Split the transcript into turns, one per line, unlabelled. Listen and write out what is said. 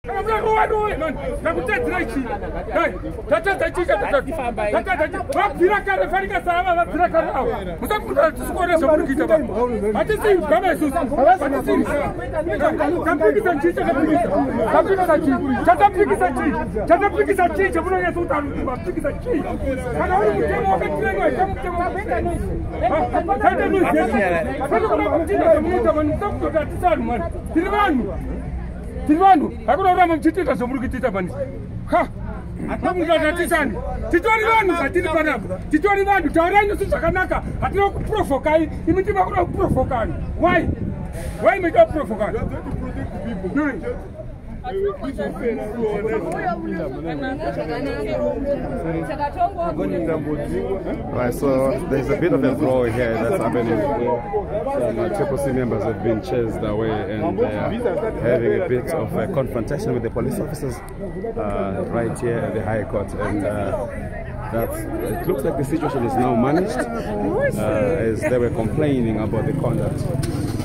Tilvanu, hakuna ura mchitita somuru kitita bani. Ha. Atamu ngatisani. Titwani vanu katili panapo. Titwani vanu tawaranyo sisakanaka. Atino kuprovokai, imitima kuna kuprovokani. Why? Why make up provokani?
Right, so there's a bit of a brawl here that's happening. Some CCC members have been chased away and they are having a bit of a confrontation with the police officers right here at the High Court. And it looks like the situation is now managed as they were complaining about the conduct